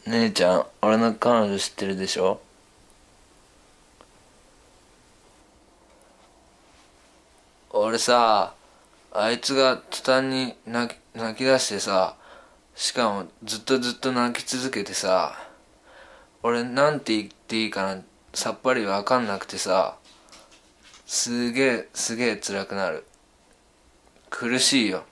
姉ちゃん、俺の彼女知ってるでしょ？俺さ、あいつが途端に泣き出してさ、しかもずっと泣き続けてさ、俺なんて言っていいかな、さっぱりわかんなくてさ、すげえ辛くなる。苦しいよ。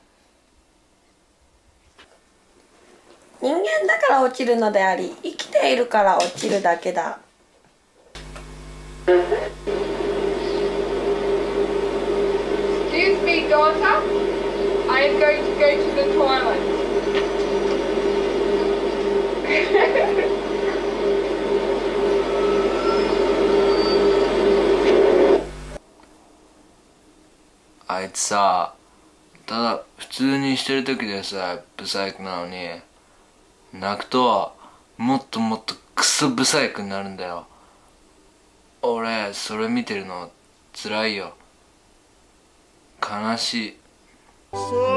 人間だから落ちるのであり、生きているから落ちるだけだ。 Excuse me, daughter. I am going to go to the toilet. あいつさ、ただ普通にしてる時でさ、ブサイクなのに、泣くともっとクソブサイクになるんだよ。俺それ見てるの辛いよ。悲しい。